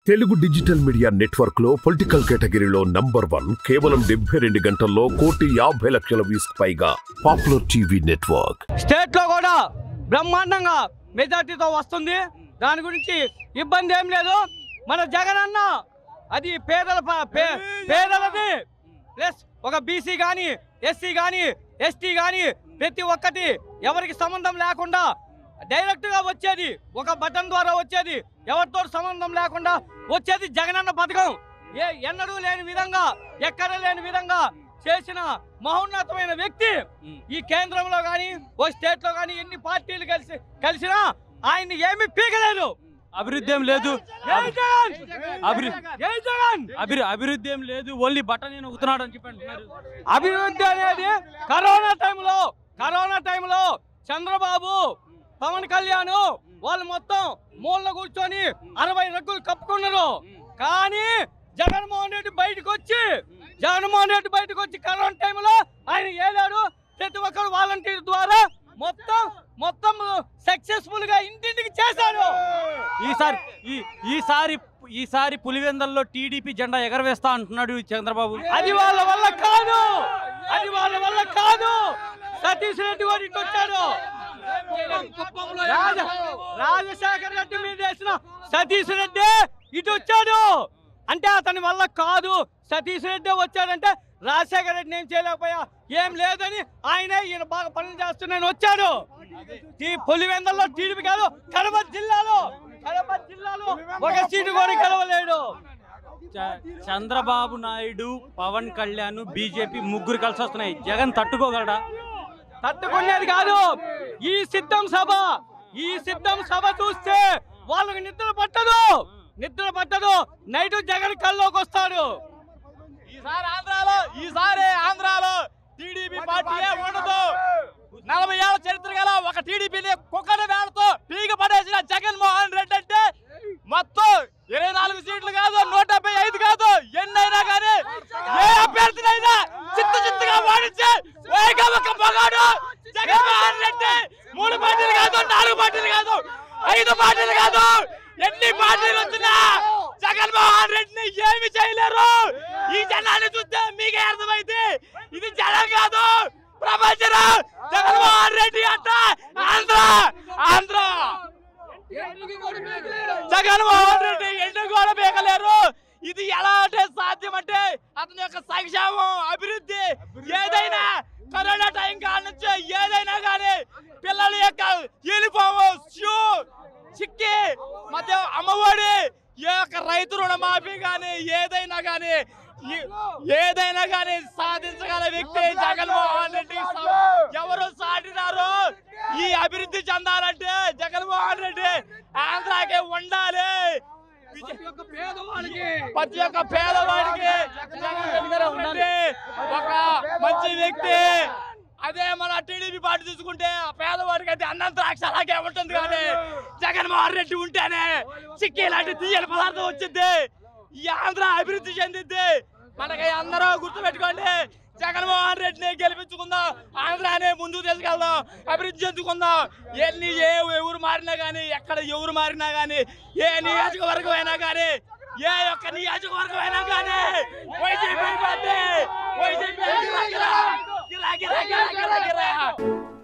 Telugu digital media network లో political కేటగిరీలో number 1 కేవలం 72 గంటల్లో 1,50,00,000 వ్యూస్ పైగా పాపులర్ టీవీ నెట్వర్క్. స్టేట్ లో కూడా బ్రహ్మాండంగా మెజార్టీతో వస్తుంది. దాని గురించి ఇబ్బంది ఏం లేదు. మన జగన్ అన్న అది పేదలది ప్లస్ ఒక బీసీ కానీ ఎస్సీ కానీ ఎస్టీ కానీ ప్రతి ఒక్కటి ఎవరికి సంబంధం లేకుండా డైరెక్ట్గా వచ్చేది, ఒక బటన్ ద్వారా వచ్చేది, ఎవరితో సంబంధం లేకుండా వచ్చేది జగనన్న పథకం. ఎన్నడూ లేని విధంగా ఎక్కడ లేని విధంగా చేసిన మహోన్నతమైన వ్యక్తి. ఈ కేంద్రంలో కానీ ఓ స్టేట్ లో కానీ ఎన్ని పార్టీలు కలిసినా ఆయన్ని ఏమీ పీకలేదు. అభివృద్ధి ఏం లేదు, అభివృద్ధి ఏం లేదు, ఓన్లీ బటన్ నొక్కుతున్నాడు అని చెప్పి అంటున్నారు. అభివృద్ధి అనేది కరోనా టైంలో చంద్రబాబు పవన్ కళ్యాణ్ వాళ్ళు మొత్తం మూలన కూర్చొని 60 రగ్గులు కప్పుకున్నారు. కానీ జగన్మోహన్ రెడ్డి బయటకు వచ్చి కరోనా టైంలో ఆయన ఏడాడు ప్రతి ఒక్కరు వాలంటీర్ ద్వారా మొత్తం సక్సెస్ఫుల్ గా ఇంటింటికి చేశాడు. ఈసారి పులివెందల్లో టీడీపీ జెండా ఎగరవేస్తా అంటున్నాడు చంద్రబాబు. అది వాళ్ళ వల్ల కాదు. సతీష్ రెడ్డి వారి వచ్చాడు. రాజశేఖర్ రెడ్డి మీద వేసిన సతీష్ రెడ్డి ఇటు వచ్చాడు అంటే అతని వల్ల కాదు. సతీష్ రెడ్డి వచ్చాడంటే రాజశేఖర రెడ్డి ఏం చేయలేకపోయా, ఏం లేదని ఆయనే ఈయన బాగా పనులు చేస్తున్నాను వచ్చాడు. ఈ పులివెందల్లో టీడీపీ కాదు, కడప జిల్లాలో ఒక సీటు కూడా గెలవలేడు. చంద్రబాబు నాయుడు, పవన్ కళ్యాణ్, బీజేపీ ముగ్గురు కలిసి వస్తున్నాయి. జగన్ తట్టుకోగలడా? తట్టుకునేది కాదు. ఈ సిద్ధం సభ చూస్తే వాళ్ళకి నిద్ర పట్టదు. నైట్ జగన్ కల్లోకి వస్తాడు. ఈసారి ఆంధ్రాలో టీడీపీ పార్టీయే ఉండదు. 40 ఏళ్ల చరిత్ర గల ఒక టీడీపీని కుక్కడి వేళతో పీక పడేసిన జగన్మోహన్ రెడ్డి అంటే మొత్తం 24 సీట్లు కాదు, 175 కాదు, ఎన్నైనా కానీ ఏ అభ్యర్థినైనా చిత్తుగా ఓడించే ఒక మగాడు జగన్మోహన్ రెడ్డి. 3 పార్టీలు కాదు, 4 పార్టీలు కాదు, 5 పార్టీలు కాదు, ఎన్ని పార్టీలు వచ్చినా జగన్మోహన్ రెడ్డిని ఏమి చేయలేరు. ఈ జనాన్ని చూస్తే మీకే అర్థమైంది, ఇది జనం కాదు ప్రపంచం. జగన్మోహన్ రెడ్డి అంట ఆంధ్ర జగన్మోహన్ రెడ్డి ఎందుకు కూడా పీకలేరు. ఇది ఎలా అంటే సాధ్యం అంటే అతని యొక్క సంక్షేమం, అభివృద్ధి ఏదైనా కరోనా టైం కాడ నుంచి ఏదైనా కానీ పిల్లల యొక్క యూనిఫామ్, షూ, చిక్కి మధ్య అమ్మఒడి, ఏ యొక్క రైతు రుణమాఫీ కానీ ఏదైనా కానీ సాధించగల వ్యక్తి జగన్మోహన్ రెడ్డి. ఎవరు సాటినారు? ఈ అభివృద్ధి చెందాలంటే జగన్మోహన్ రెడ్డి ఆంధ్రాకే ఉండాలి. ప్రతి ఒక్క పేదవాడికి ఒక మంచి వ్యక్తి. అదే మన టీడీపీ పార్టీ చూసుకుంటే పేదవాడికి అయితే అన్నం ద్రాక్ష అలాగే ఉంటుంది. కానీ జగన్మోహన్ రెడ్డి ఉంటేనే చిక్కీ లాంటి తీయని పదార్థం వచ్చింది. ఈ ఆంధ్ర అభివృద్ధి చెందింది. మనకి అందరూ గుర్తుపెట్టుకోండి, జగన్మోహన్ రెడ్డిని గెలిపించుకుందాం, ఆంధ్రానే ముందుకు తీసుకెళ్దాం, అభివృద్ధి చెందుకుందాం. ఎవరు మారినా కానీ, ఎక్కడ ఎవరు మారినా కానీ, ఏ నియోజకవర్గం అయినా కానీ, ఏ ఒక్క నియోజకవర్గం అయినా కానీ వైసీపీ